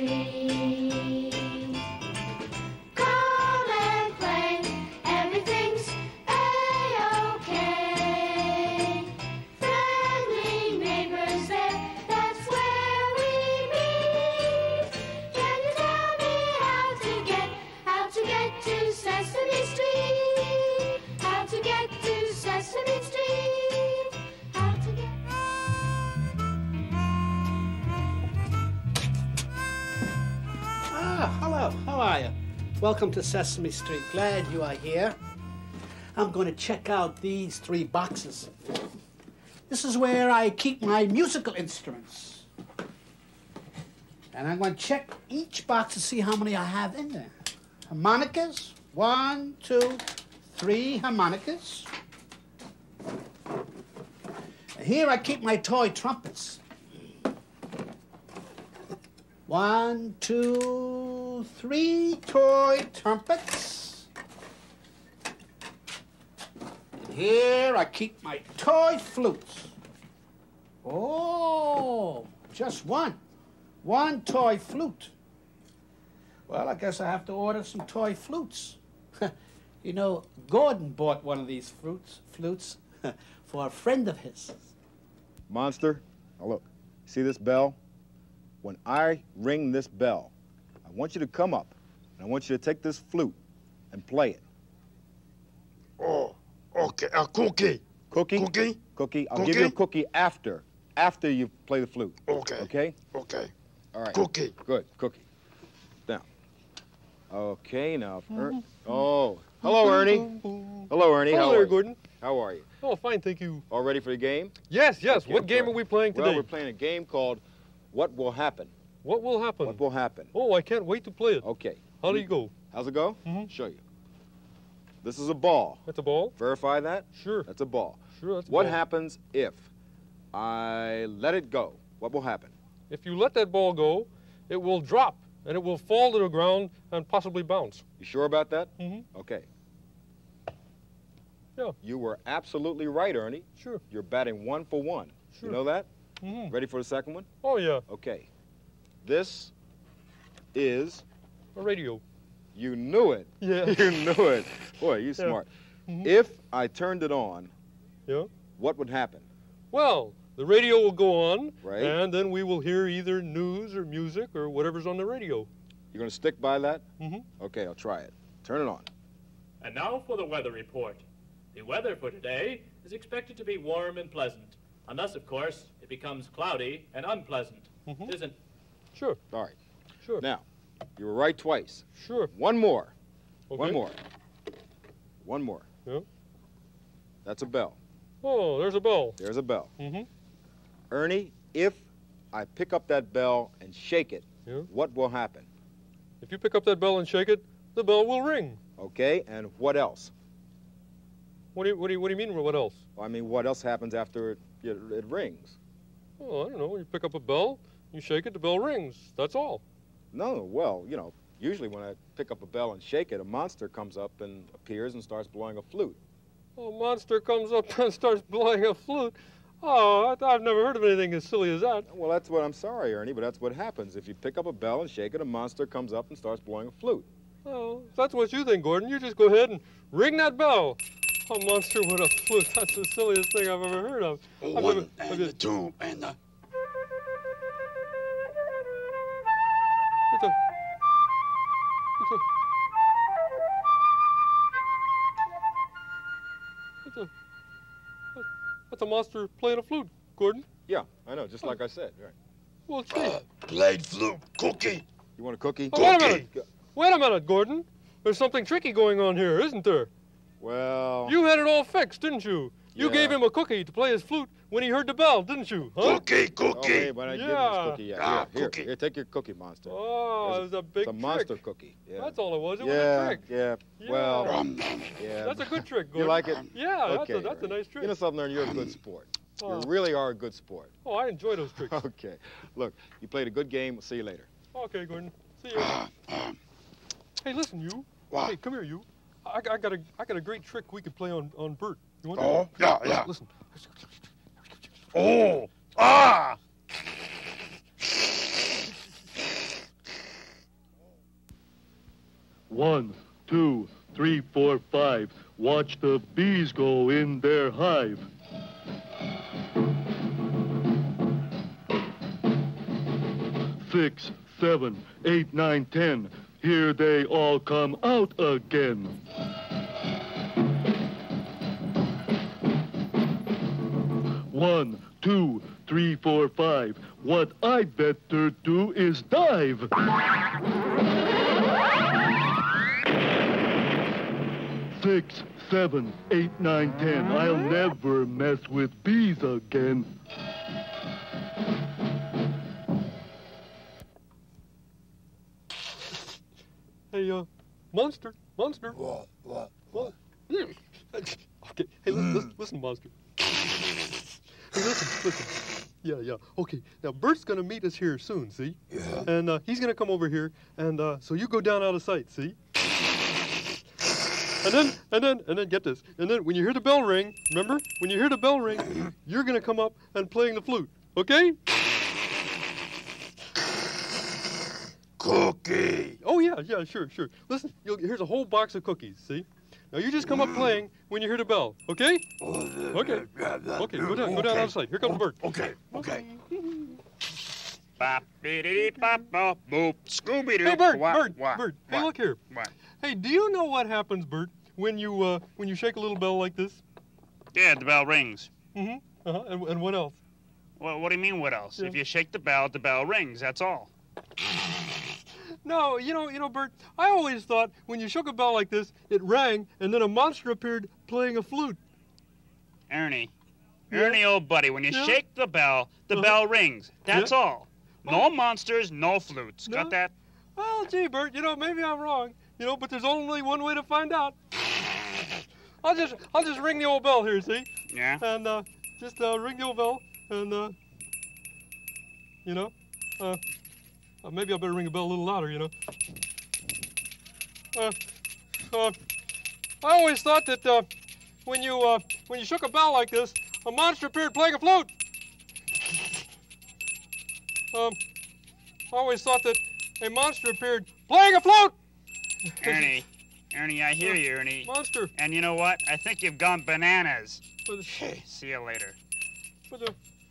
Street. Come and play, everything's A-OK. Friendly neighbors there, that's where we meet. Can you tell me how to get to Sesame Street? How to get to Sesame Street? How to get... Hello, how are you? Welcome to Sesame Street. Glad you are here. I'm going to check out these 3 boxes. This is where I keep my musical instruments. And I'm going to check each box to see how many I have in there. Harmonicas, 1, 2, 3 harmonicas. And here I keep my toy trumpets. 1, 2, 3 toy trumpets. And here I keep my toy flutes. Oh, just one toy flute. Well, I guess I have to order some toy flutes. You know, Gordon bought one of these flutes for a friend of his. Monster, now look, see this bell? When I ring this bell, I want you to come up, and I want you to take this flute and play it. Oh, okay. Cookie. Cookie? Cookie? Cookie. I'll give you a cookie after you play the flute. Okay. Okay? Okay. All right. Cookie. Good. Cookie. Down. Okay, now. Oh, hello, Ernie. Hello, Ernie. Hello How there, are you? Gordon. How are you? Oh, fine, thank you. All ready for the game? Yes. Okay, What game are we playing today? Well, we're playing a game called What Will Happen. What will happen? What will happen? Oh, I can't wait to play it. Okay. How do you go? How's it go? Mhm. Show you. This is a ball. That's a ball? Verify that? Sure. That's a ball. Sure, that's a What ball. happens if I let it go? What will happen? If you let that ball go, it will drop, and it will fall to the ground and possibly bounce. You sure about that? Mm-hmm. Okay. Yeah. You were absolutely right, Ernie. Sure. You're batting 1 for 1. Sure. You know that? Mm-hmm. Ready for the second one? Oh, yeah. Okay. This is... A radio. You knew it. Yeah. You knew it. Boy, you're smart. Mhm. If I turned it on, Yeah. what would happen? Well, the radio will go on, Right. and then we will hear either news or music or whatever's on the radio. You're going to stick by that? Mm-hmm. Okay, I'll try it. Turn it on. And now for the weather report. The weather for today is expected to be warm and pleasant, unless, of course, it becomes cloudy and unpleasant. Mhm. Isn't Sure. All right. Sure. Now, you were right twice. Sure. One more. Okay. One more. One more. Yeah. That's a bell. Oh, there's a bell. There's a bell. Mm-hmm. Ernie, if I pick up that bell and shake it, Yeah. what will happen? If you pick up that bell and shake it, the bell will ring. Okay, and what else? What do you mean, what else? I mean, what else happens after it rings? Oh, I don't know. You pick up a bell, you shake it, the bell rings. That's all. No, well, you know, usually when I pick up a bell and shake it, a monster comes up and appears and starts blowing a flute. A monster comes up and starts blowing a flute. Oh, I've never heard of anything as silly as that. Well, that's what I'm sorry, Ernie, but that's what happens. If you pick up a bell and shake it, a monster comes up and starts blowing a flute. Oh, if that's what you think, Gordon, you just go ahead and ring that bell. A monster with a flute. That's the silliest thing I've ever heard of. One and the two and the... It's a... That's a monster playing a flute, Gordon. Yeah, I know, just like I said. Right. Well, gee. Played flute. Cookie. You want a cookie? Oh, wait a minute. Wait a minute, Gordon. There's something tricky going on here, isn't there? Well... You had it all fixed, didn't you? You Yeah. gave him a cookie to play his flute when he heard the bell, didn't you? Huh? Cookie. Oh, Cookie. wait, but I didn't give him Yeah. this cookie yet. Ah, Here, cookie. here, take your cookie, monster. Oh, it was a big It's a monster trick. cookie. Yeah. That's all it was. It was yeah, a trick. yeah, Yeah. well, Rum. yeah. That's a good trick, Gordon. You like it? Yeah, Okay, that's a Ernie. nice trick. You know something, Ernie? You're a good sport. Oh. You really are a good sport. Oh, I enjoy those tricks. Okay. Look, you played a good game. We'll see you later. Okay, Gordon. See you. Hey, listen, you. What? Hey, come here, you. I got a great trick we could play on Bert. You want Oh, that? yeah. Listen. Oh. Ah. 1, 2, 3, 4, 5. Watch the bees go in their hive. 6, 7, 8, 9, 10. Here they all come out again. 1, 2, 3, 4, 5. What I better do is dive. 6, 7, 8, 9, 10. I'll never mess with bees again. Hey, Monster. What? Okay, hey, listen, Monster. Hey, listen. Yeah. Okay, now Bert's gonna meet us here soon, see? Yeah. And he's gonna come over here, and so you go down out of sight, see? And then get this. And then when you hear the bell ring, remember? When you hear the bell ring, you're gonna come up and playing the flute, okay? Cookie. Oh yeah, sure. Listen, here's a whole box of cookies, see? Now you just come up playing when you hear the bell, okay? Okay, go down out of sight. Here comes Bert. Okay. Bop-dee-dee-bop-bop, boop, Scooby-Doo. Hey, Bert, What? Bert. Hey, look here. What? Hey, do you know what happens, Bert, when you shake a little bell like this? Yeah, the bell rings. Mm-hmm. And what else? Well, what do you mean, what else? Yeah. If you shake the bell rings, that's all. No, you know, Bert, I always thought when you shook a bell like this, it rang, and then a monster appeared playing a flute. Ernie, Yeah. Old buddy, when you Yeah. shake the bell rings. That's Yeah. all. No monsters, no flutes. No. Got that? Well, gee, Bert, maybe I'm wrong, but there's only one way to find out. I'll just ring the old bell here, see? Yeah? And just ring the old bell, and maybe I better ring the bell a little louder, I always thought that when you shook a bell like this, a monster appeared playing a flute. I always thought that a monster appeared playing a flute. Ernie, I hear you, Ernie. Monster. And you know what? I think you've gone bananas. But, See you later. but,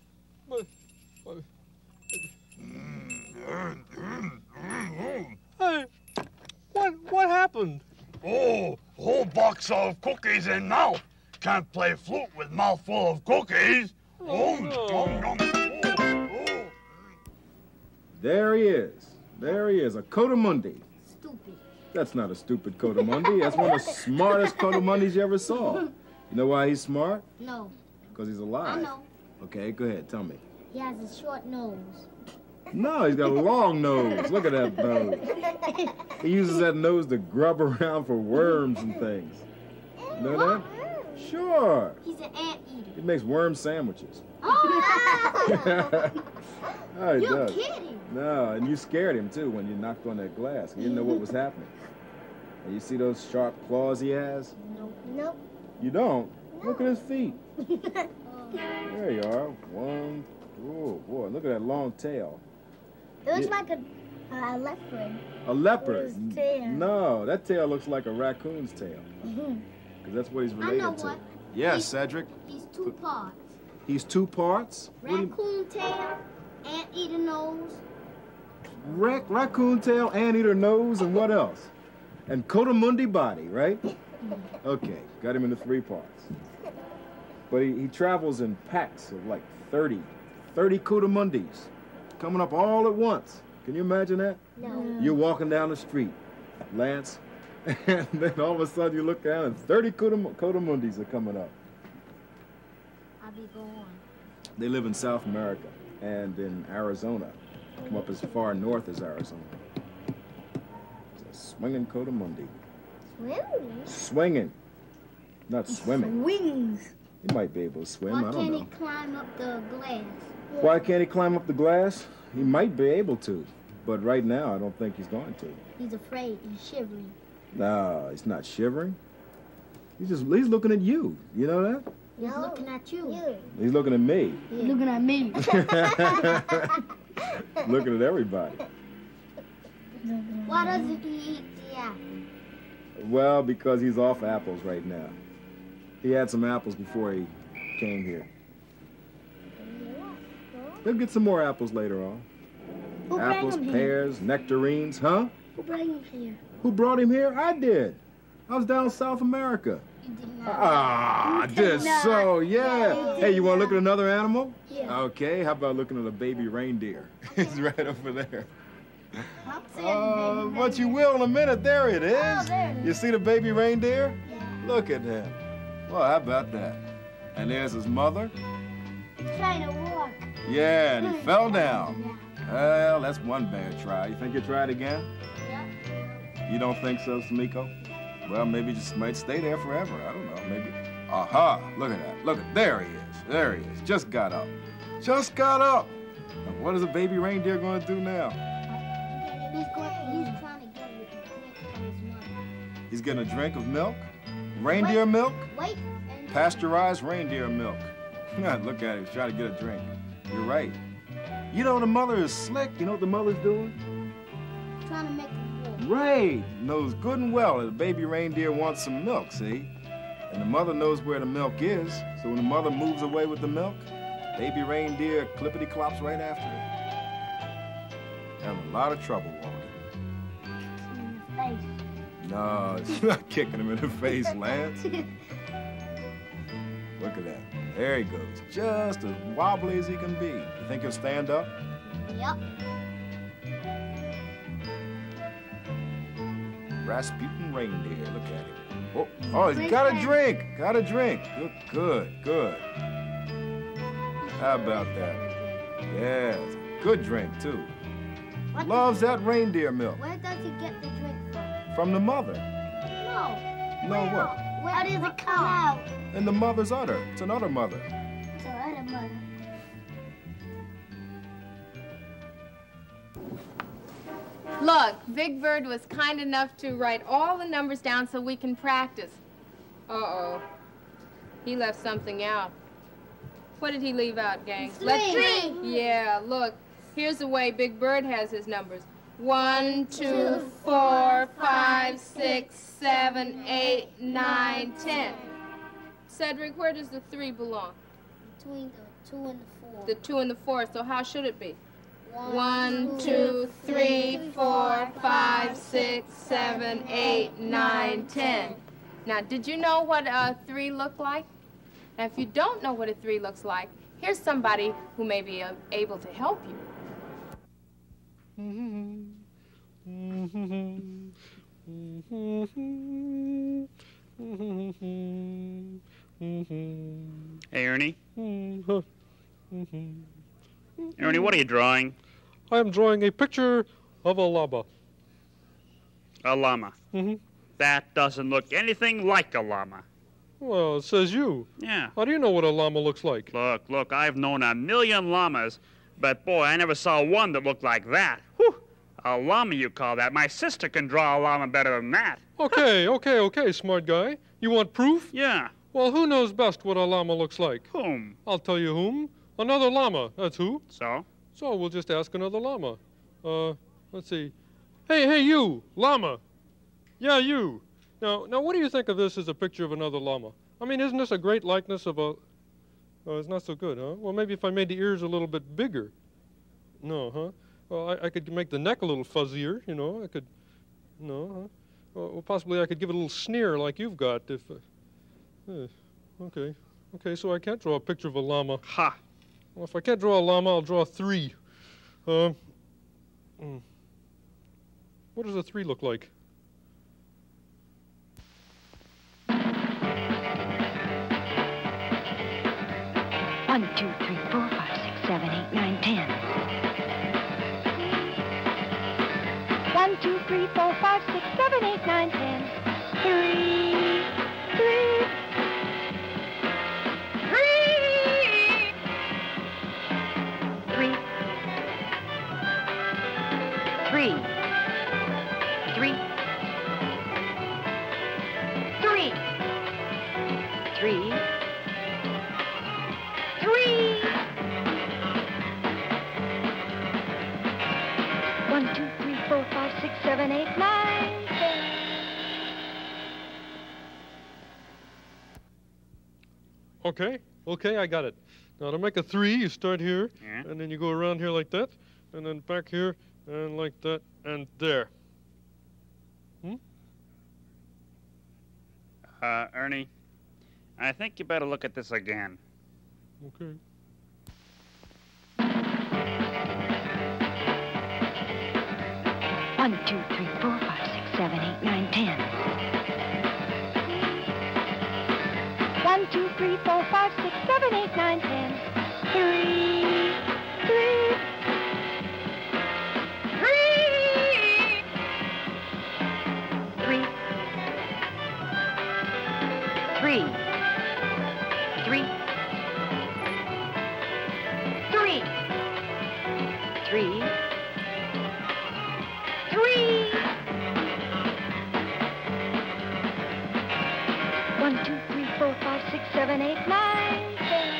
hey, what happened? Oh, whole box of cookies in mouth. Can't play flute with mouthful of cookies. Oh, no. Oh. There he is, a coatimundi. Stupid. That's not a stupid coatimundi. That's one of the smartest coatimundis you ever saw. You know why he's smart? No. Because he's alive. I know. Okay, go ahead, tell me. He has a short nose. No, he's got a long nose. Look at that nose. He uses that nose to grub around for worms and things. You know that? Sure. He's an anteater. He makes worm sandwiches. Oh! Oh, he You're does. kidding. No, and you scared him too when you knocked on that glass. He didn't know what was happening. And you see those sharp claws he has? Nope. You don't? Look at his feet. There you are. One. Oh boy, look at that long tail. It looks Yeah. like a leopard. A leopard? With his tail. No, that tail looks like a raccoon's tail. Mhm. Because that's what he's I related know to. what. Yes, He's- Cedric. He's two parts. He's two parts? What do you- Raccoon tail, anteater nose. Raccoon tail, anteater nose, and what else? And coatimundi body, right? Okay, got him into 3 parts. But he travels in packs of like 30 coatimundis coming up all at once. Can you imagine that? No. You're walking down the street, Lance, and then all of a sudden you look down and 30 coatimundis are coming up. I'll be going. They live in South America and in Arizona. Come up as far north as Arizona. It's a swinging coatimundi. Swimming? Swinging, not swimming. Wings. He might be able to swim, Why I don't can't know. he climb up the glass? Why can't he climb up the glass? He might be able to, but right now I don't think he's going to. He's afraid. He's shivering. No, he's not shivering. He's looking at you. You know that? He's looking at you. He's looking at me. He's looking at me. Looking at everybody. Why doesn't he eat Yeah. Well, because he's off apples right now. He had some apples before he came here. He'll get some more apples later on. Who brought Apples, him here? pears, nectarines, huh? Who brought him here? Who brought him here? I did. I was down South America. You did not. Ah, I You did did not. so, Yeah, yeah. you Hey, did you want to look not. at another animal? Yeah. Okay, how about looking at a baby reindeer? It's right over there. I'll see it, baby, But you baby. will in a minute. There it is. Oh, there it is. You see the baby reindeer? Yeah. Look at him. Well, how about that? And there's his mother. He's trying to walk. Yeah, and he fell down. Yeah. Well, that's one bad try. You think you'll try it again? Yeah. You don't think so, Samiko? Well, maybe you just might stay there forever. I don't know. Maybe. Aha! Look at that. Look at there he is. There he is. Just got up. Just got up. And what is a baby reindeer going to do now? He's trying to get a drink from his mother. He's getting a drink of milk? Reindeer milk? Wait. And Pasteurized reindeer milk. Look at him. He's trying to get a drink. You're right. You know, the mother is slick. You know what the mother's doing? trying to make him walk. Right. Knows good and well that the baby reindeer wants some milk, see? And the mother knows where the milk is, so when the mother moves away with the milk, baby reindeer clippity-clops right after it. Having a lot of trouble, Wally. In the face. No, it's not kicking him in the face, Lance. Look at that. There he goes. Just as wobbly as he can be. You think he'll stand up? Yep. Rasputin reindeer. Look at him. Oh, he's got a drink. Got a drink. Good. How about that? Yeah, it's a good drink, too. What Loves that reindeer milk. Where does he get the drink from? From the mother. No. No, what? How does it come out? And the mother's udder. It's another mother. It's a other mother. Look, Big Bird was kind enough to write all the numbers down so we can practice. Uh-oh. He left something out. What did he leave out, gang? Three. Yeah, look. Here's the way Big Bird has his numbers. 1, 2, 4, 5, 6, 7, 8, 9, 10. Cedric, where does the 3 belong? Between the 2 and the 4. The 2 and the 4, so how should it be? 1, 1, 2, 3, 4, 5, 6, 7, 8, 9, 10. Now, did you know what a 3 looked like? Now, if you don't know what a 3 looks like, here's somebody who may be able to help you. Hey, Ernie. Ernie, what are you drawing? I'm drawing a picture of a llama. A llama. Mm-hmm. That doesn't look anything like a llama. Well, it says you. Yeah. How do you know what a llama looks like? Look, I've known a million llamas, but boy, I never saw one that looked like that. Whew! A llama, you call that? My sister can draw a llama better than that. Okay, smart guy. You want proof? Yeah. Well, who knows best what a llama looks like? Whom? I'll tell you whom. Another llama, that's who. So? So we'll just ask another llama. Let's see. Hey, you, llama. Yeah, you. Now, what do you think of this as a picture of another llama? I mean, isn't this a great likeness of a... Oh, it's not so good, huh? Well, maybe if I made the ears a little bit bigger. No, huh? Well, I could make the neck a little fuzzier, you know. I could... No, huh? Well, possibly I could give it a little sneer like you've got if... Okay, so I can't draw a picture of a llama. Ha! Well, if I can't draw a llama, I'll draw 3. What does a 3 look like? One, 2, 3, 4, 5, 6, 7, 8, 9, 10. 1, 2, 3, 4, 5, 6, 7, 8, 9, 10. 3. One, 2, 3, 4, 5, 6, 7, 8, 9, 10. Okay, I got it. Now, to make a 3, you start here, Yeah. and then you go around here like that, and then back here, and like that, and there. Ernie, I think you better look at this again. Okay. One, two, three, 4, 5, 6, 7, 8, 9, 10. 1, 2, 3, 4, 5, 6, 7, 8, 9, 10. 3, 3, 3, 3, 3, 3, 3, 3. 1, 2, 3, 4, 5, 6, 7, 8, 9, 10.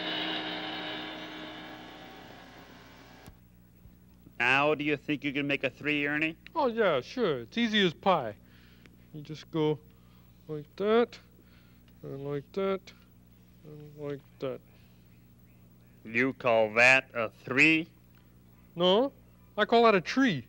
Now, do you think you can make a 3, Ernie? Oh, yeah, sure. It's easy as pie. You just go like that, and like that, and like that. You call that a 3? No, I call that a tree.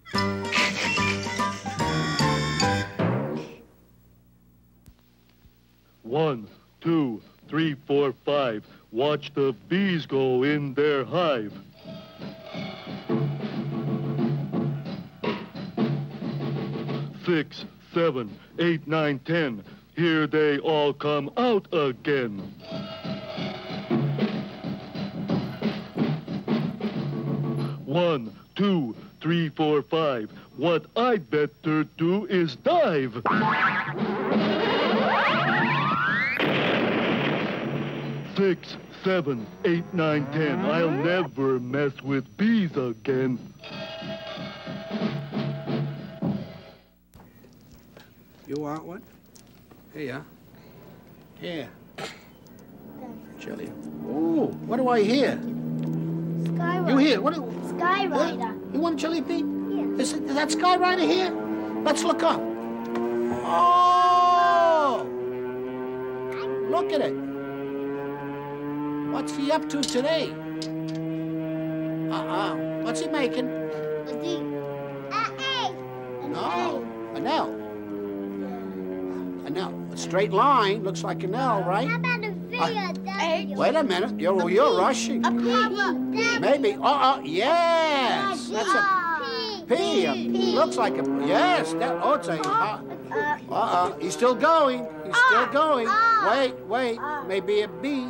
One, two, three, 4, 5. Watch the bees go in their hive. 6, 7, 8, 9, 10. Here they all come out again. One, 2, 3, 4, 5. What I'd better do is dive. 6, 7, 8, 9, 10. I'll never mess with bees again. You want one? Here you are. Here. Jelly. Ooh, what do I hear? Skyrider. You hear? What? Skyrider. You want a jelly bean? Yeah. Is that Skyrider here? Let's look up. Oh! Look at it. What's he up to today? What's he making? No, an L. An L. A straight line. Looks like an L, right? How about a V or W? Wait a minute. You're rushing. Maybe. Yes. That's a P. Looks like a. Yes. It's a. He's still going. He's still going. Wait. Maybe a B.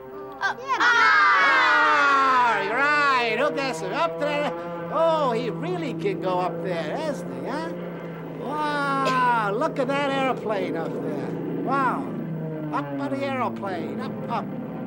Right. Who gets it? Up there. Oh, he really can go up there, isn't he, huh? Wow. Look at that airplane up there. Wow. Up on the aeroplane. Up.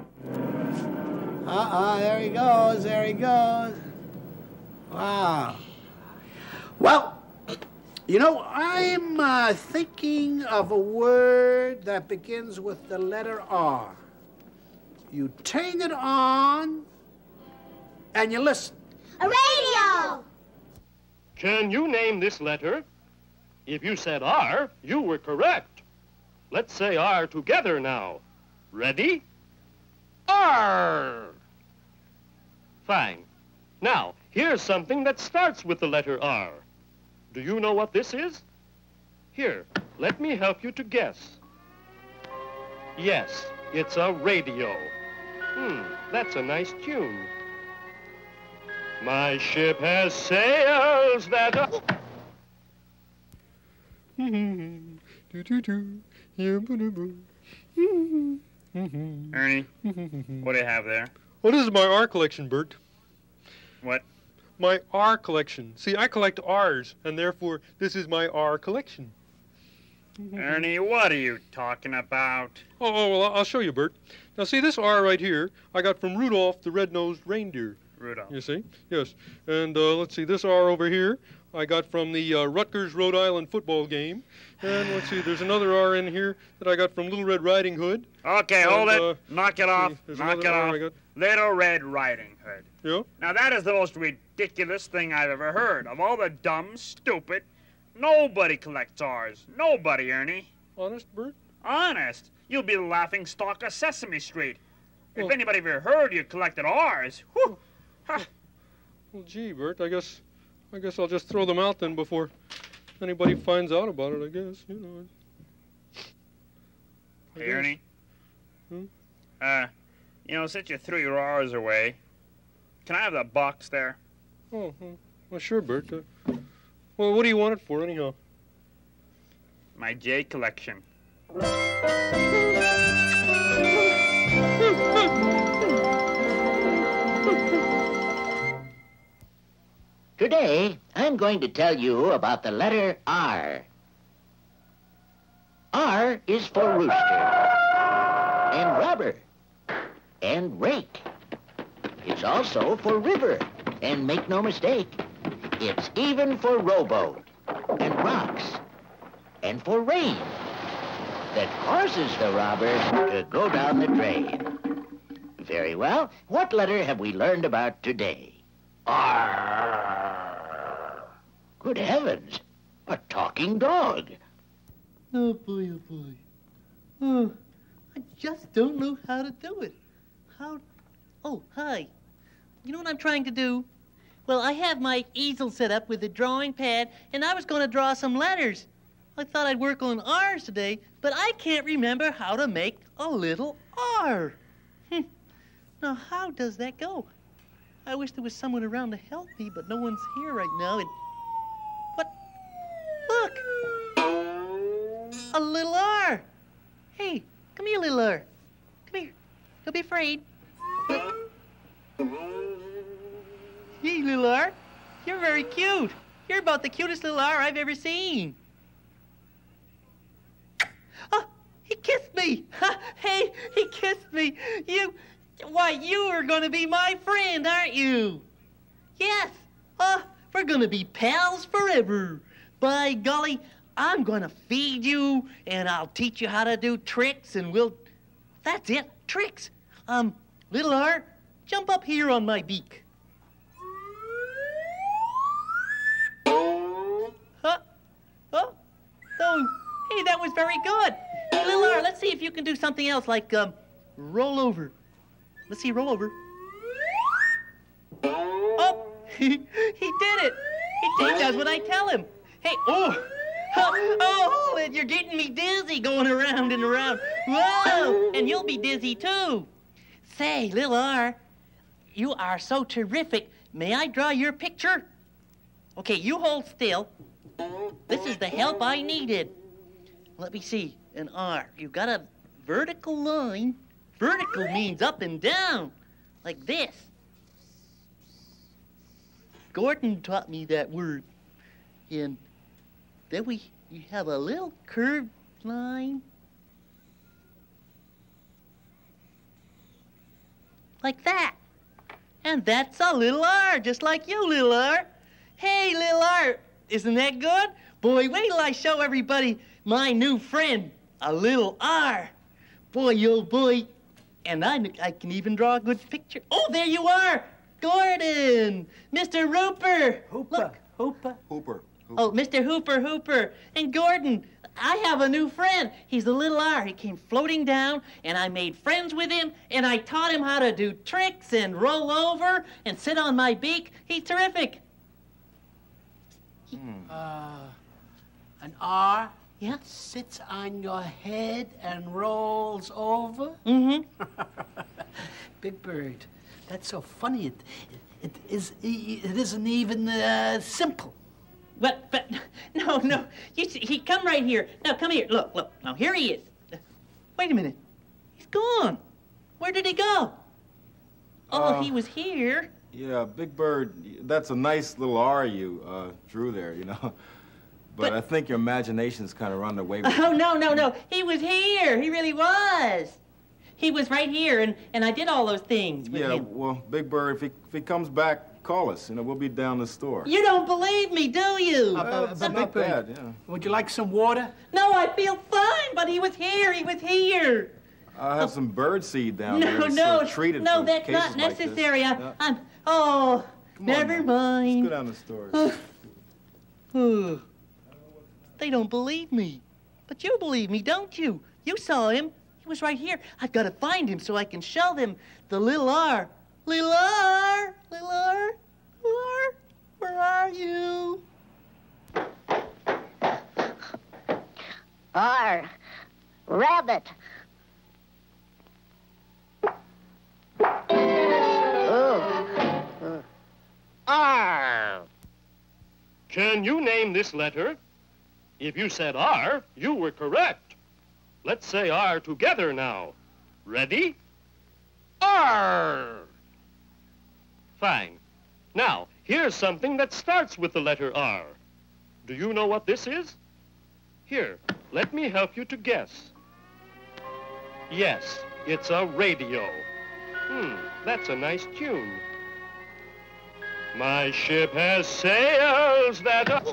There he goes. Wow. Well, you know, I'm thinking of a word that begins with the letter R. You turn it on, and you listen. A radio! Can you name this letter? If you said R, you were correct. Let's say R together now. Ready? R! Fine. Now, here's something that starts with the letter R. Do you know what this is? Here, let me help you to guess. Yes, it's a radio. That's a nice tune. My ship has sails that... Ernie, what do you have there? Well, this is my R collection, Bert. What? My R collection. See, I collect R's, and therefore this is my R collection. Ernie, what are you talking about? Oh, well, I'll show you, Bert. Now, see, this R right here, I got from Rudolph the Red-Nosed Reindeer. Rudolph. You see? Yes. And let's see, this R over here, I got from the Rutgers, Rhode Island football game. And let's see, there's another R in here that I got from Little Red Riding Hood. Okay, hold it. Knock it off. Knock it off. I got. Little Red Riding Hood. Yeah? Now, that is the most ridiculous thing I've ever heard. Of all the dumb, stupid, nobody collects R's. Nobody, Ernie. Honest, Bert? Honest. You'll be the laughing stock of Sesame Street. If anybody ever heard you collected R's, whew. Well, gee, Bert, I guess I'll just throw them out then before anybody finds out about it, I guess, you know. Hey, Ernie. Hmm? You know, since you threw your R's away, can I have the box there? Oh, well, sure, Bert. Well, what do you want it for, anyhow? My J collection. Today, I'm going to tell you about the letter R. R is for rooster, and robber, and rake. It's also for river, and make no mistake, it's even for rowboat, and rocks, and for rain, that causes the robber to go down the drain. Very well, what letter have we learned about today? R. Good heavens, a talking dog. Oh, boy, oh, boy. Oh, I just don't know how to do it. Oh, hi. You know what I'm trying to do? Well, I have my easel set up with a drawing pad, and I was going to draw some letters. I thought I'd work on R's today, but I can't remember how to make a little R. Now, how does that go? I wish there was someone around to help me, but no one's here right now, and... What? Look! A little R! Hey, come here, little R. Come here. Don't be afraid. Hey, little R. You're very cute. You're about the cutest little R I've ever seen. Oh, he kissed me. Hey, he kissed me. Why, you are going to be my friend, aren't you? Yes. We're going to be pals forever. By golly, I'm going to feed you, and I'll teach you how to do tricks, and that's it, tricks. Little R, jump up here on my beak. Oh, hey, that was very good. Hey, little R, let's see if you can do something else, like, roll over. Let's see, roll over. Oh, he did it. He does what I tell him. Hey, oh, you're getting me dizzy going around and around. Whoa, and you'll be dizzy too. Say, little R, you are so terrific. May I draw your picture? Okay, you hold still. This is the help I needed. Let me see, an R. You got a vertical line. Vertical means up and down, like this. Gordon taught me that word. And then you have a little curved line. Like that. And that's a little R, just like you, little R. Hey, little R, isn't that good? Boy, wait till I show everybody my new friend, a little R. Boy, oh boy. And I can even draw a good picture. Oh, there you are, Gordon, Mr. Rooper. Look. Hooper. Oh, Mr. Hooper. And Gordon, I have a new friend. He's a little R. He came floating down, and I made friends with him, and I taught him how to do tricks and roll over and sit on my beak. He's terrific. An R? Yeah? Sits on your head and rolls over? Mm-hmm. Big Bird, that's so funny. It isn't even simple. But no. He come right here. Now, come here. Look. Now, here he is. Wait a minute. He's gone. Where did he go? Oh, he was here. Yeah, Big Bird, that's a nice little R you drew there, you know. But I think your imagination's kind of run away with Oh, no. He was here. He really was. He was right here, and I did all those things with him. Well, Big Bird, if he comes back, call us. You know, we'll be down the store. You don't believe me, do you? It's not bad, yeah. Would you like some water? No, I feel fine, but he was here. I have some bird seed down there. No, It's sort of treated no, for that's cases not like this. necessary. Yeah. Come never on, mind. Let's go down the store. They don't believe me. But you believe me, don't you? You saw him. He was right here. I've got to find him so I can show them the little R. Little R, little R, little R, where are you? R. Rabbit. Oh. R. Can you name this letter? If you said R, you were correct. Let's say R together now. Ready? R. Fine. Now, here's something that starts with the letter R. Do you know what this is? Here, let me help you to guess. Yes, it's a radio. That's a nice tune. My ship has sails that...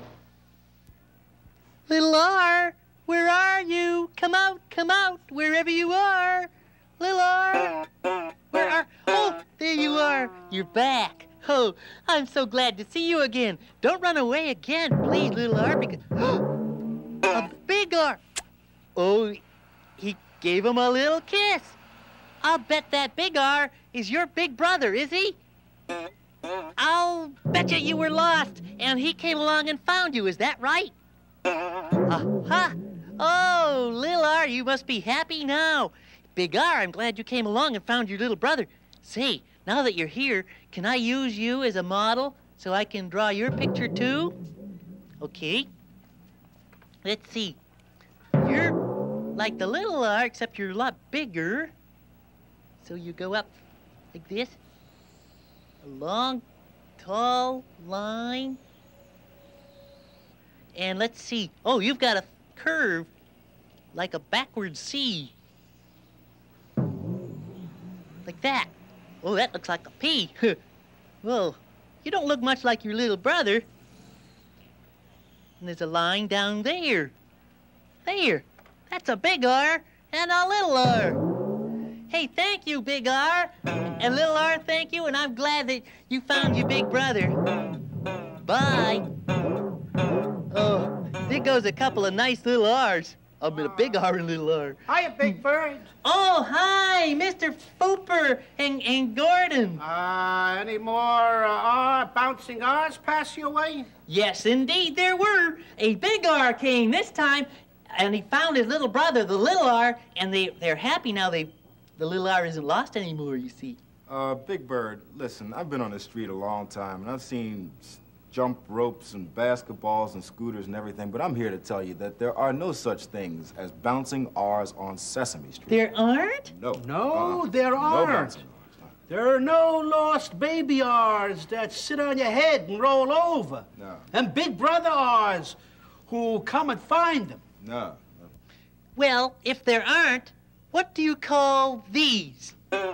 Little R, where are you? Come out, wherever you are. Little R, where are... Oh, there you are. You're back. Oh, I'm so glad to see you again. Don't run away again, please, little R, because... A big R. Oh, he gave him a little kiss. I'll bet that big R is your big brother, is he? I'll bet you were lost, and he came along and found you. Is that right? Aha! Oh, little R, you must be happy now. Big R, I'm glad you came along and found your little brother. Say, now that you're here, can I use you as a model so I can draw your picture too? Okay. Let's see. You're like the little R, except you're a lot bigger. So you go up like this. A long, tall line. And let's see. Oh, you've got a curve like a backward C. Like that. Oh, that looks like a P. Well, you don't look much like your little brother. And there's a line down there. There. That's a big R and a little R. Hey, thank you, Big R. And little R, thank you, and I'm glad that you found your big brother. Bye. Oh, there goes a couple of nice little R's. I mean, a big R and little R. Hiya, Big Bird. Oh, hi, Mr. Fooper and Gordon. Any more bouncing R's pass your way? Yes, indeed, there were. A big R came this time, and he found his little brother, the little R, and they're happy now. The little R isn't lost anymore, you see. Big Bird, listen, I've been on the street a long time, and I've seen jump ropes and basketballs and scooters and everything, but I'm here to tell you that there are no such things as bouncing R's on Sesame Street. There aren't? No. No, there No aren't. bouncing R's. There are no lost baby R's that sit on your head and roll over. No. And big brother R's who come and find them. No. Well, if there aren't, what do you call these?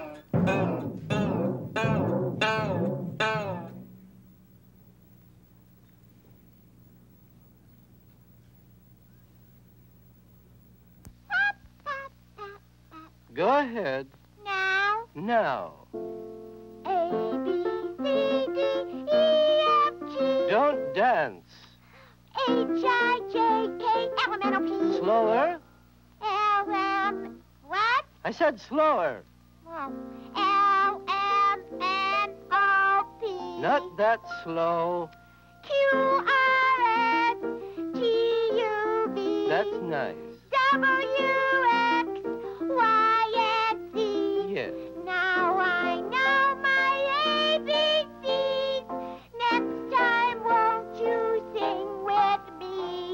Go ahead. Now. Now. A, B, C, D, E, F, G. Don't dance. H, I, J, K, L, M, N, O, P. Slower. L, M, what? I said slower. Well, L, M, N, O, P. Not that slow. Q, R, S, T, U, V. That's nice. W, X, Y, and Z. Yes. Now I know my ABCs. Next time, won't you sing with me?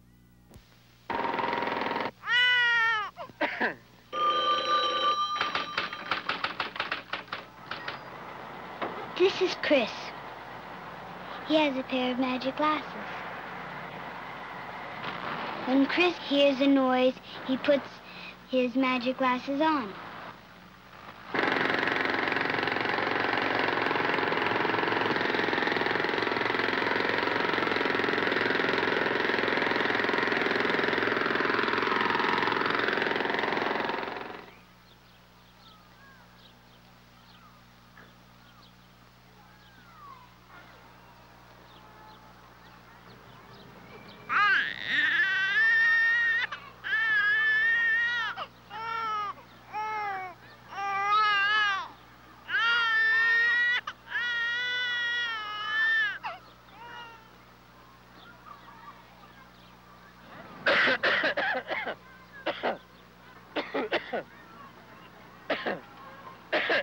This is Chris. He has a pair of magic glasses. When Chris hears a noise, he puts his magic glasses on.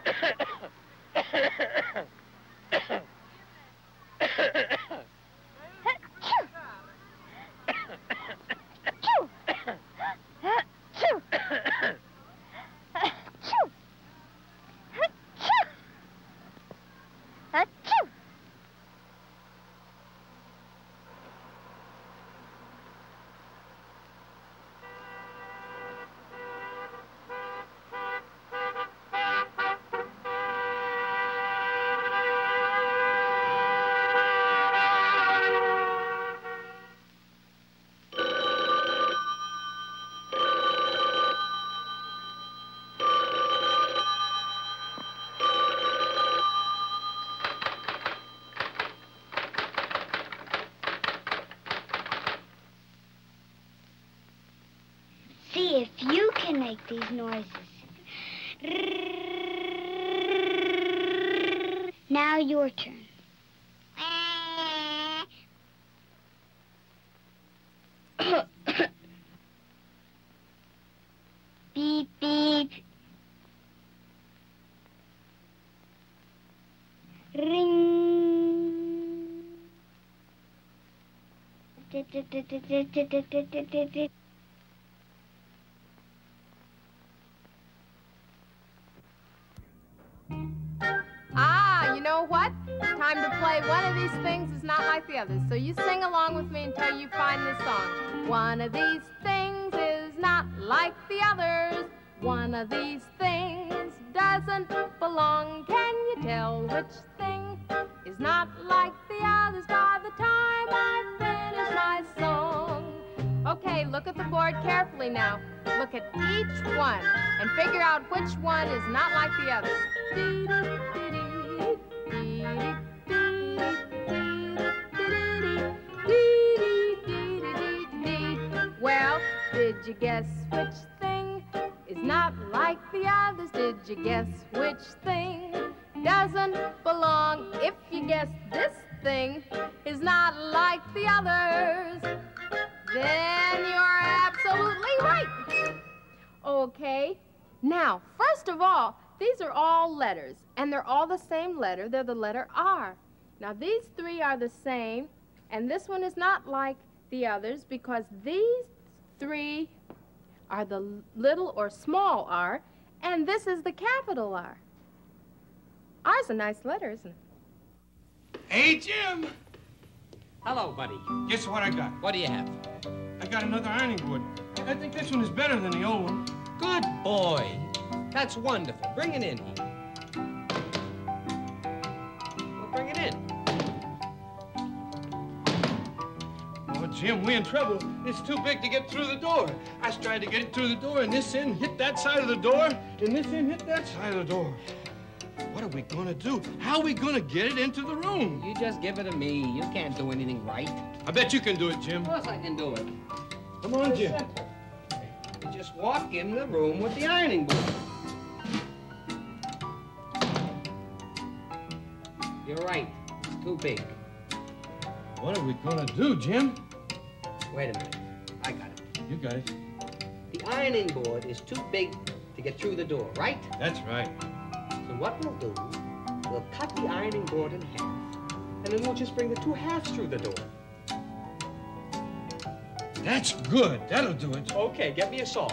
See if you can make these noises. Now your turn. Beep, beep. Ring. Ah, you know what? Time to play One of These Things Is Not Like the Others. So you sing along with me until you find this song. One of these things is not like the others. One of these things doesn't belong. Can you tell which thing is not like the others by the time I finish my song? Okay, look at the board carefully now. Look at each one and figure out which one is not like the others. Well, did you guess which thing is not like the others? Did you guess which thing doesn't belong? If you guess this thing is not like the others, then you're absolutely right. Okay, now, first of all, these are all letters, and they're all the same letter. They're the letter R. Now, these three are the same, and this one is not like the others because these three are the little or small r, and this is the capital R. R's a nice letter, isn't it? Hey, Jim. Hello, buddy. Guess what I got? What do you have? I got another ironing board. I think this one is better than the old one. Good boy. That's wonderful. Bring it in here. Well, bring it in. Oh, Jim, we're in trouble. It's too big to get through the door. I tried to get it through the door, and this end hit that side of the door, and this end hit that side of the door. What are we gonna do? How are we gonna get it into the room? You just give it to me. You can't do anything right. I bet you can do it, Jim. Of course I can do it. Come on, Jim. You just walk in the room with the ironing board. You're right. It's too big. What are we gonna do, Jim? Wait a minute. I got it. You got it. The ironing board is too big to get through the door, right? That's right. So what we'll do, we'll cut the ironing board in half, and then we'll just bring the two halves through the door. That's good. That'll do it. Okay, get me a saw.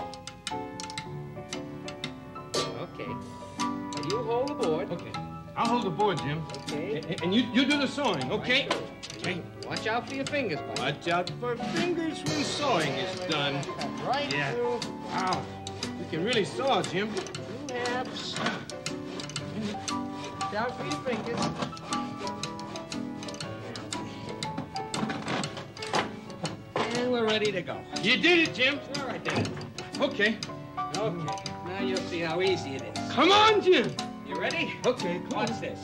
Okay. Now you hold the board. Okay. I'll hold the board, Jim. Okay. And you do the sawing, okay? Okay. Watch out for your fingers, buddy. Watch out for fingers when sawing is done. Right. Yeah. Wow. You can really saw, Jim. Two halves. Watch out for your fingers. And we're ready to go. You did it, Jim. All right, then. Okay. Okay. Now you'll see how easy it is. Come on, Jim. You ready? Okay, come on. Watch this.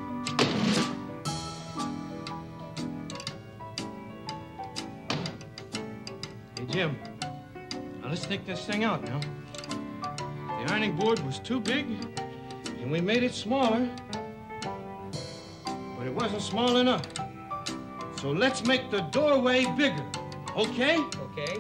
Hey, Jim. Now let's take this thing out now. The ironing board was too big, and we made it smaller. But it wasn't small enough. So let's make the doorway bigger. Okay? Okay.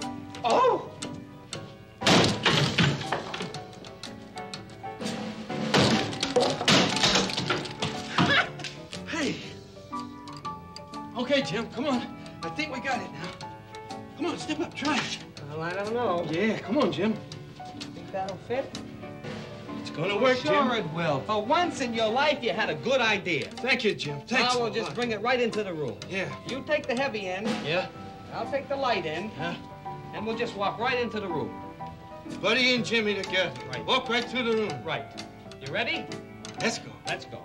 Hey. Okay, Jim, come on. I think we got it now. Come on, step up, try it. Well, I don't know. Yeah, come on, Jim. Think that'll fit? It's gonna work, Sure Jim. it will. For once in your life, you had a good idea. Thank you, Jim. Thanks. Now we'll just bring it right into the room. Yeah. You take the heavy end. Yeah. I'll take the light end. Yeah. And we'll just walk right into the room. Buddy and Jimmy together. Right. Walk right through the room. Right. You ready? Let's go. Let's go.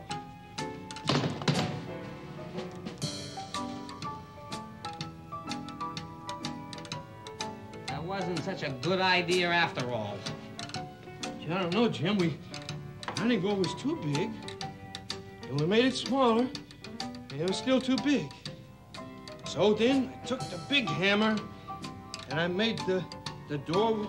That wasn't such a good idea after all. I don't know, Jim. I didn't go it was too big. And we made it smaller, and it was still too big. So then I took the big hammer, and I made the door.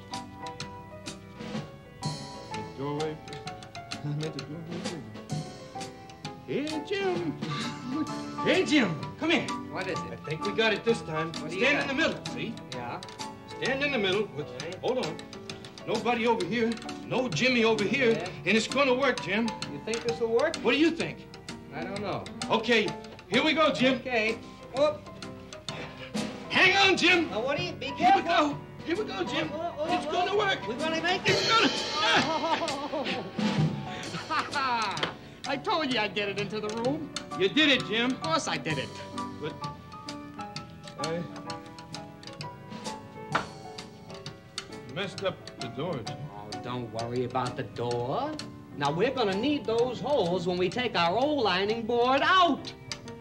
The doorway. I made the doorway bigger. Hey, Jim. Hey, Jim. Come here. What is it? I think we got it this time. What do you Stand got? in the middle, see? Yeah. Stand in the middle. Okay. Hold on. Nobody over here. No Jimmy over here. Yeah. And it's gonna work, Jim. You think this will work? What do you think? I don't know. Okay, here we go, Jim. Okay. Whoop. Hang on, Jim. Now, what do you... Be Here we careful. go. Here we go, Jim. It's gonna work. We're gonna make it. It's gonna. I told you I'd get it into the room. You did it, Jim. Of course I did it. But I messed up the door, Jim. Oh, don't worry about the door. Now, we're gonna need those holes when we take our old ironing board out.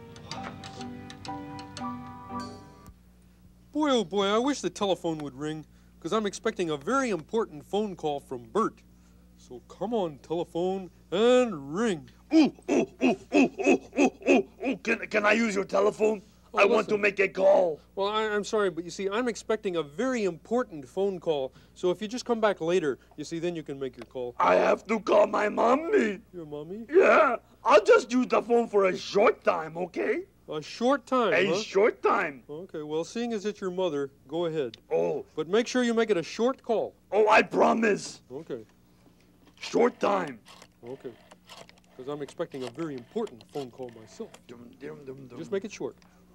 Boy, oh boy, I wish the telephone would ring, because I'm expecting a very important phone call from Bert. So come on, telephone, and ring. Ooh, ooh, ooh, ooh, ooh, ooh, ooh, ooh. Can I use your telephone? Oh, I want to listen. make a call. Well, I'm sorry, but you see, I'm expecting a very important phone call. So if you just come back later, you see, then you can make your call. I have to call my mommy. Your mommy? Yeah, I'll just use the phone for a short time, okay? A short time, A huh? short time. Okay, well, seeing as it's your mother, go ahead. Oh, But make sure you make it a short call. oh, I promise. Okay, Short time. okay. Because I'm expecting a very important phone call myself. Dum, dum, dum, dum. Just make it short.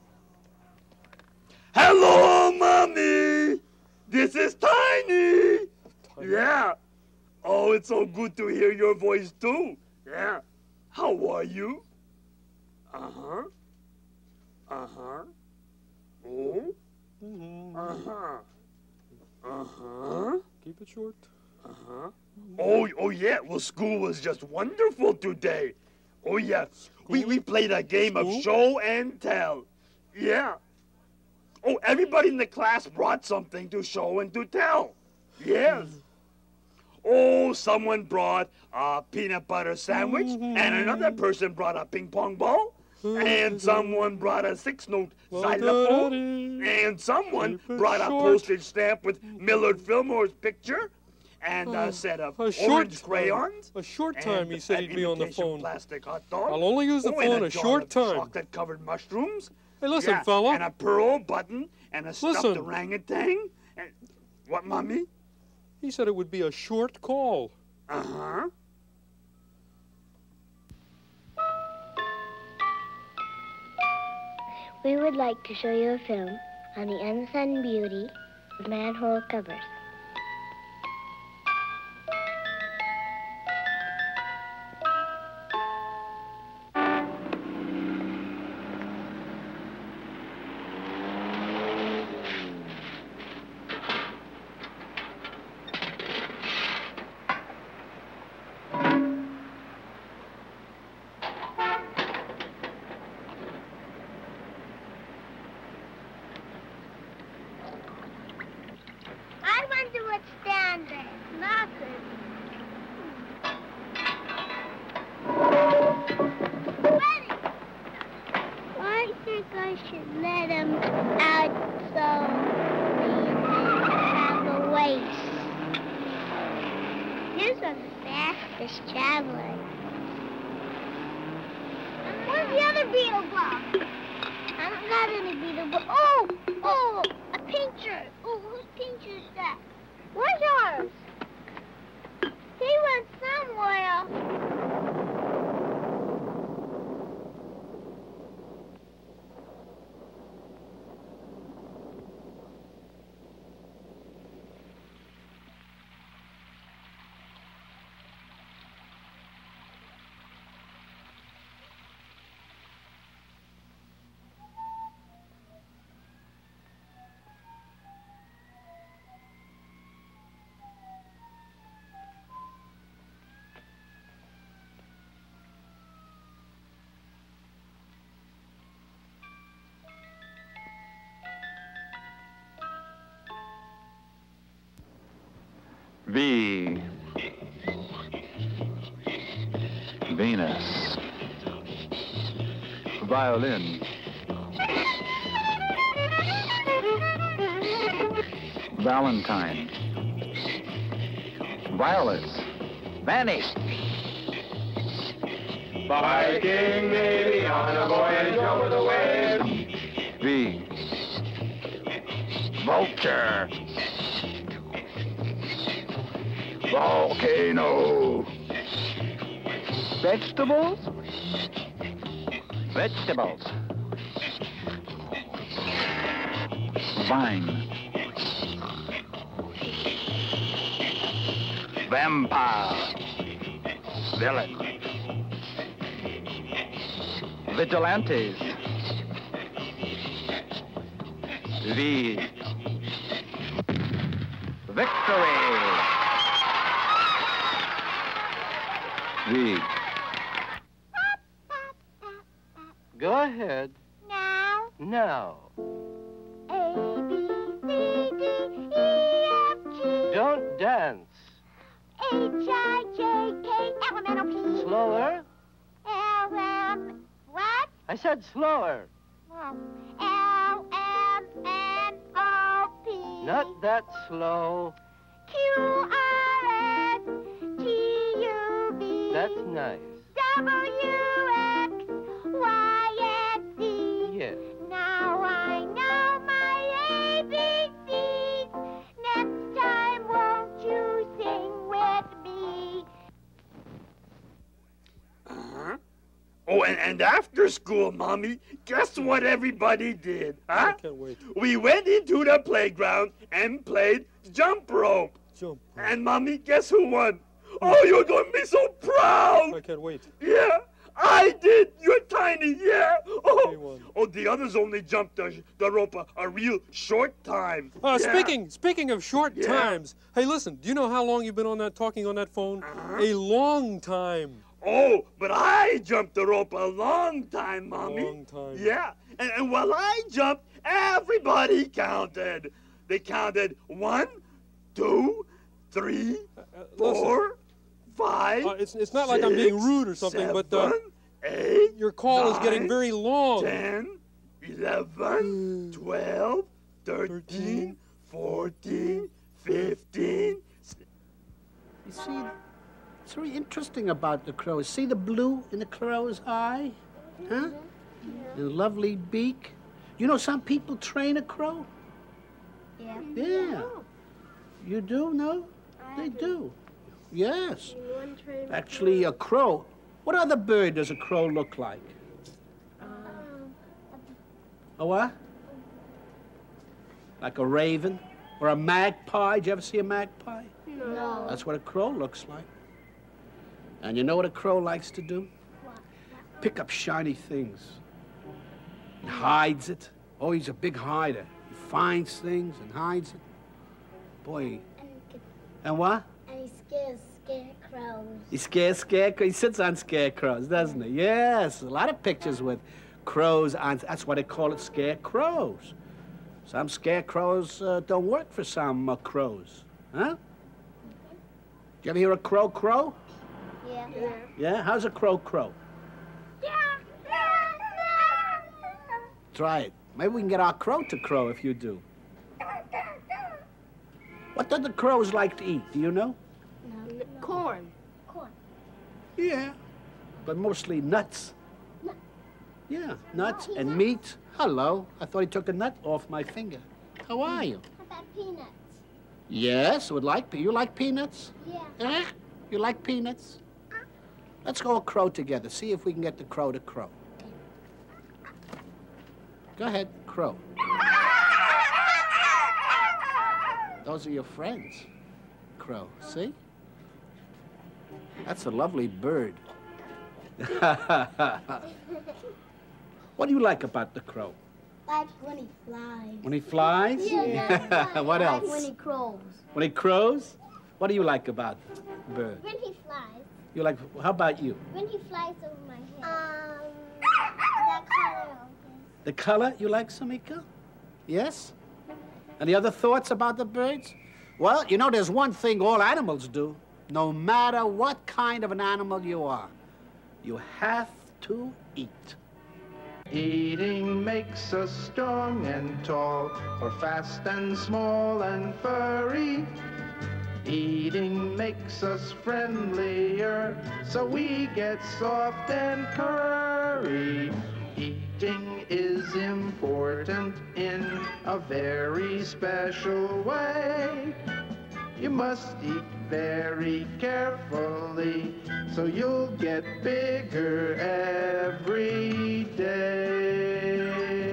Hello, mommy. This is Tiny. Yeah. Oh, it's so good to hear your voice too. Yeah. How are you? Uh-huh. Uh-huh. Oh. Uh-huh. Uh-huh. Keep it short. Uh-huh. Oh, yeah. Well, school was just wonderful today. Oh, yeah. We played a game of show and tell. Yeah. Oh, everybody in the class brought something to show and to tell. Yes. Oh, someone brought a peanut butter sandwich, and another person brought a ping pong ball, and someone brought a 6-note xylophone, and someone brought a postage stamp with Millard Fillmore's picture, and a set of orange crayons. A short time, he said he'd be on the phone. Plastic hot dog. I'll only use the and phone a jar short of time. Chocolate-covered mushrooms. Hey, listen, Yeah, fella. and a pearl button, and a stuffed Listen. orangutan. And what, Mommy? He said it would be a short call. Uh-huh. We would like to show you a film on the unseen beauty of manhole covers. I wonder what's down there. Nothing. Ready? I think I should let him out so we have a race. Here's one of the fastest travelers. Where's the other beetle bug? I don't got any beetle bug. Oh, a pincher. Oh, whose pincher is that? Where's yours? He went somewhere. V. Venus. Violin. Valentine. Violets. Vanny. Viking Navy on a voyage over the waves. V. Vulture. Volcano. Vegetables? Vegetables. Vine. Vampire. Villain. Vigilantes. V. Victory. V. Go ahead. Now. Now. A, B, C, D, E, F, G. Don't dance. H, I, J, K, L, M, N, O, P. Slower. L, M, what? I said slower. Oh. L, M, N, O, P. Not that slow. Q, R, S, T, U, V. That's nice. W, X, Y, and Z. Yes. Now I know my ABCs. Next time, won't you sing with me? Oh, and after school, Mommy, guess what everybody did, huh? I can't wait. We went into the playground and played jump rope. Jump. And, Mommy, guess who won? Oh, you're going to be so proud. I can't wait. Yeah, I did. You're tiny, yeah. Oh, the others only jumped the rope a real short time. Yeah. Speaking of short times, hey, listen, do you know how long you've been on that talking on that phone? A long time. Oh, but I jumped the rope a long time, Mommy. Long time. Yeah, and while I jumped, everybody counted. They counted 1, 2, 3, 4, 5. It's not like I'm being rude or something, 7, but 8, your call 9, is getting very long. 10, 11, 12, 13, 14, 15. You see, it's very interesting about the crows. See the blue in the crow's eye? Huh? The lovely beak. You know some people train a crow? Yeah. Yeah. You do know? They do. Yes. Actually, a crow. What other bird does a crow look like? A what? Like a raven? Or a magpie? Did you ever see a magpie? No. That's what a crow looks like. And you know what a crow likes to do? Pick up shiny things. And hides it. Oh, he's a big hider. He finds things and hides it. Boy. And what? And he scares scarecrows. He scares scarecrows. He sits on scarecrows, doesn't he? Yes, a lot of pictures with crows on. That's why they call it scarecrows. Some scarecrows don't work for some crows. Huh? Did you ever hear a crow crow? Yeah. Yeah? How's a crow crow? Try it. Maybe we can get our crow to crow if you do. What do the crows like to eat? Do you know? Corn. Yeah, but mostly nuts. Yeah, nuts and meat. Hello. I thought he took a nut off my finger. How are you? How about peanuts? Yes, would like. You like peanuts? Yeah. You like peanuts? Let's go crow together. See if we can get the crow to crow. Go ahead, crow. Those are your friends, crow. See? That's a lovely bird. What do you like about the crow? Like when he flies. When he flies? Yeah. What else? Like when he crows. When he crows? What do you like about the bird? When he flies. You like, how about you? When he flies over my head. That color. The color you like, Samika? Yes? Any other thoughts about the birds? Well, you know, there's one thing all animals do. No matter what kind of an animal you are, you have to eat. Eating makes us strong and tall, or fast and small and furry. Eating makes us friendlier, so we get soft and purry. Eating is important in a very special way. You must eat very carefully, so you'll get bigger every day.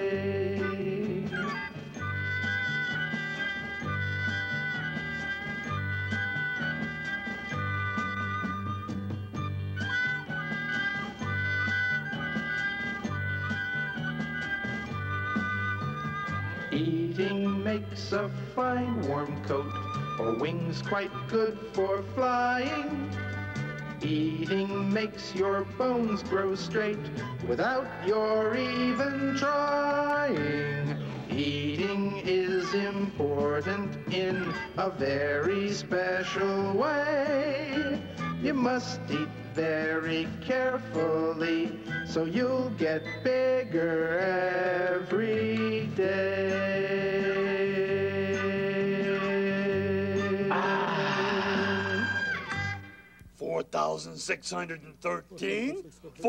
Eating makes a fine warm coat, or wings quite good for flying. Eating makes your bones grow straight without your even trying. Eating is important in a very special way. You must eat very carefully, so you'll get bigger every day. 4,613,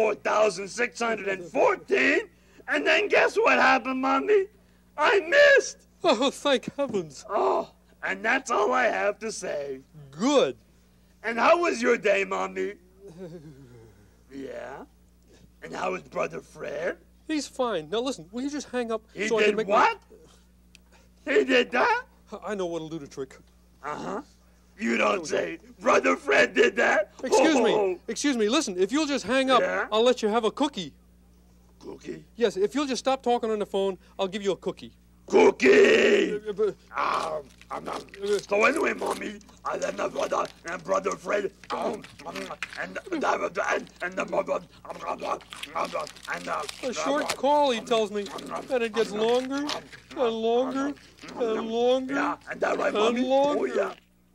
4,614, and then guess what happened, Mommy? I missed! Oh, thank heavens. Oh, and that's all I have to say. Good. And how was your day, Mommy? Yeah? And how is Brother Fred? He's fine. Now listen, will you just hang up He so I can did make what? He did that? I know what'll do the trick. Uh-huh. You don't say. Brother Fred did that? Excuse me, listen, if you'll just hang up, Yeah? I'll let you have a cookie. Cookie? Yes, if you'll just stop talking on the phone, I'll give you a cookie. Cookie! So anyway, Mommy, I let my brother and Brother Fred A short call, he tells me, and it gets longer and longer and longer Yeah, and that right, and Mommy? longer. Oh, yeah.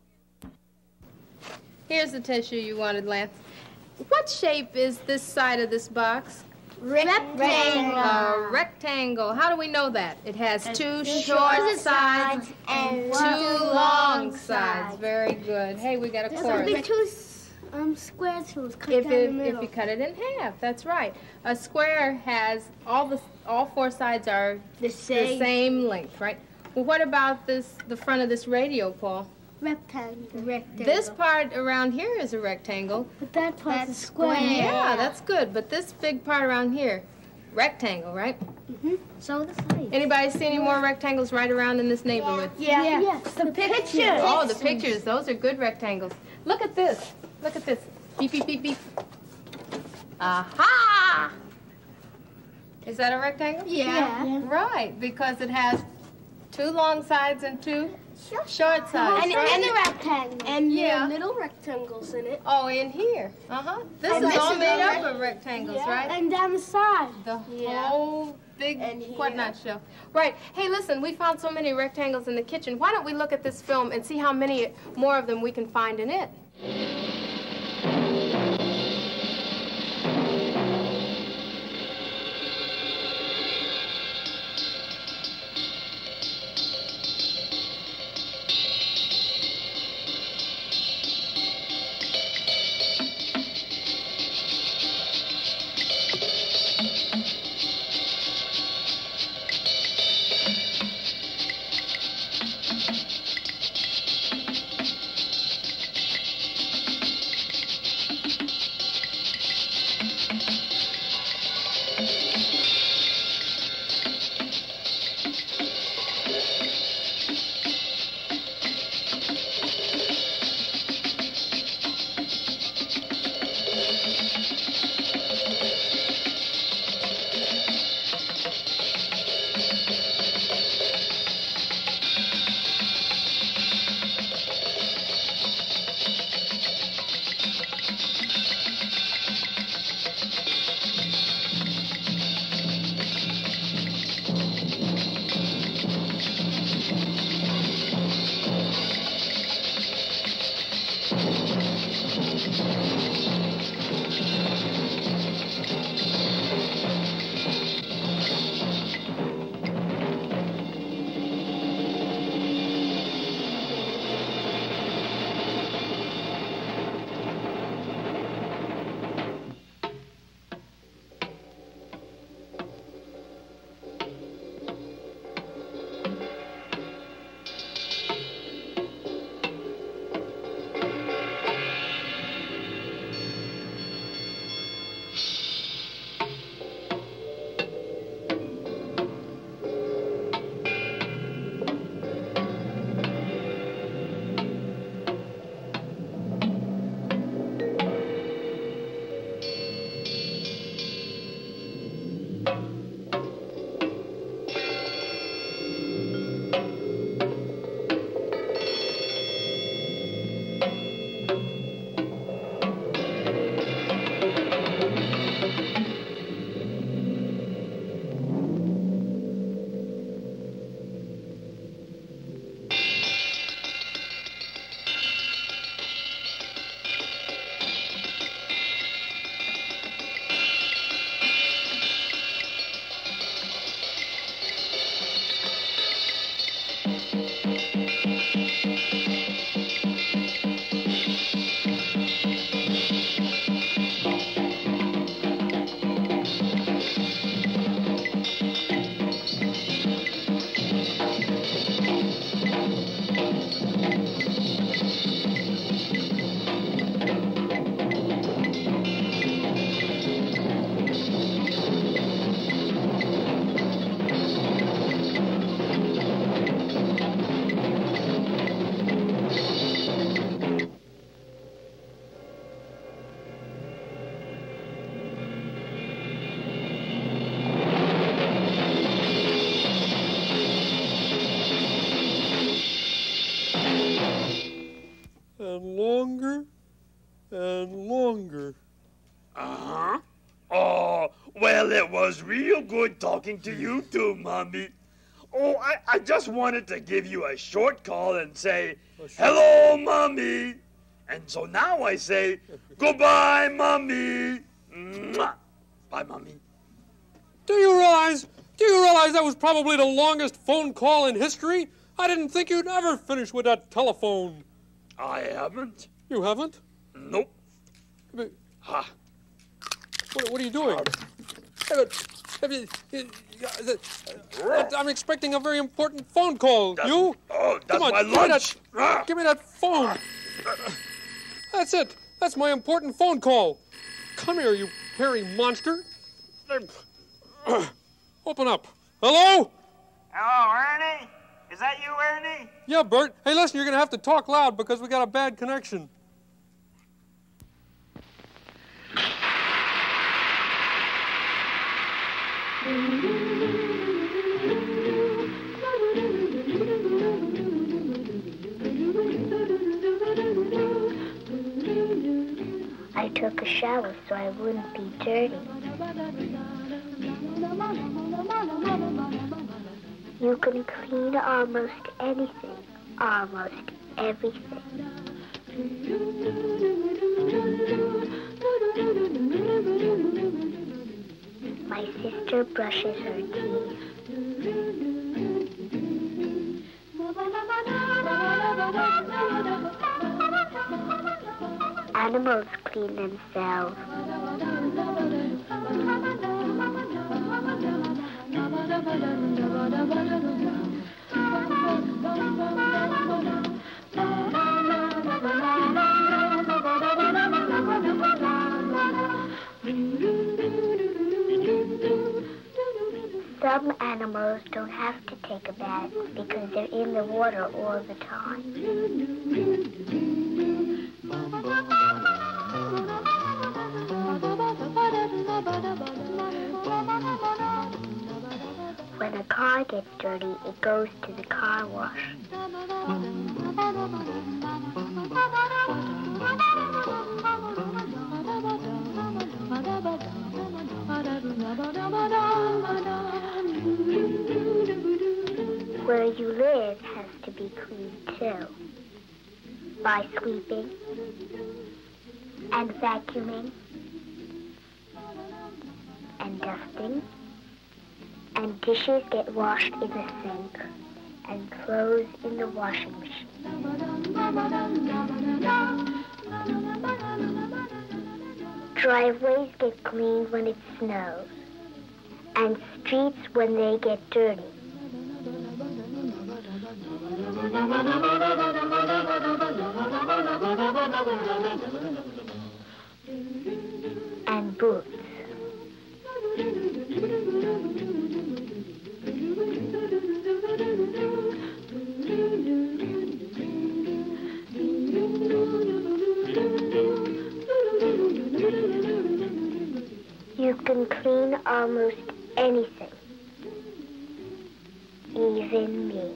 Here's the tissue you wanted, Lance. What shape is this side of this box? Rectangle. Rectangle. How do we know that? It has two short short sides and two two long long sides. Very good. Hey, we got a There's chorus. only two squares, so it's cut If down the you middle. cut it in half, that's right. A square has all four sides are The same. length, right? Well, what about the front of this radio, Paul? Rectangle. This part around here is a rectangle. But that part's a square. Yeah, that's good. But this big part around here, rectangle, right? Mm-hmm. So the sides. Anybody see any more rectangles right around in this neighborhood? Yeah. Yes. The pictures. Oh, the pictures. Those are good rectangles. Look at this. Look at this. Beep, beep, beep, beep. Aha! Is that a rectangle? Yeah. Right, because it has two long sides and two short sides. And right? a rectangle. And Yeah. little rectangles in it. Oh, in here. Uh-huh. This And is this all is made a up of rectangles, Yeah. right? And down the side. The whole big whatnot show. Right. Hey, listen, we found so many rectangles in the kitchen. Why don't we look at this film and see how many more of them we can find in it? And longer and longer. Uh-huh. Oh, well, it was real good talking to you too, Mommy. Oh, I just wanted to give you a short call and say, hello, Mommy. And so now I say, goodbye, Mommy. Mwah. Bye, Mommy. Do you realize that was probably the longest phone call in history? I didn't think you'd ever finish with that telephone. I haven't. You haven't? Nope. Ha. What are you doing? I'm expecting a very important phone call. That's, you? Oh, that's Come on, my lunch. Give me that phone. That's it. That's my important phone call. Come here, you hairy monster. Open up. Hello? Hello, Ernie? Is that you, Ernie? Yeah, Bert. Hey, listen, you're going to have to talk loud because we got a bad connection. I took a shower so I wouldn't be dirty. You can clean almost anything, almost everything. My sister brushes her teeth. Animals clean themselves. Some animals don't have to take a bath because they're in the water all the time. When a car gets dirty, it goes to the car wash. Where you live has to be cleaned too. By sweeping and vacuuming and dusting, and dishes get washed in the sink and clothes in the washing machine. Driveways get cleaned when it snows, and streets when they get dirty. And boots. You can clean almost anything, even me.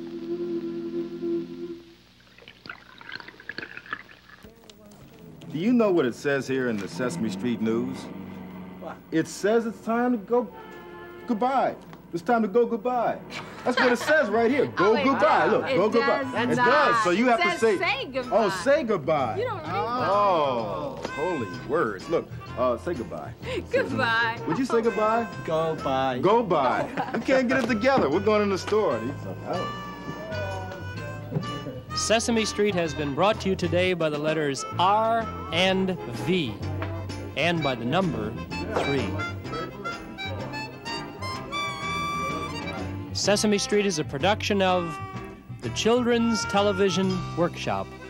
Do you know what it says here in the Sesame Street News? What? It says it's time to go goodbye. It's time to go goodbye. That's what it says right here. Go goodbye. Look, go goodbye. It does. So you have to say goodbye. Oh, say goodbye. You don't read Oh, holy words. Look, say goodbye. Goodbye. Would you say goodbye? Go by. Go by. We can't get it together. We're going in the store. Oh. Sesame Street has been brought to you today by the letters R and V, and by the number 3. Sesame Street is a production of the Children's Television Workshop.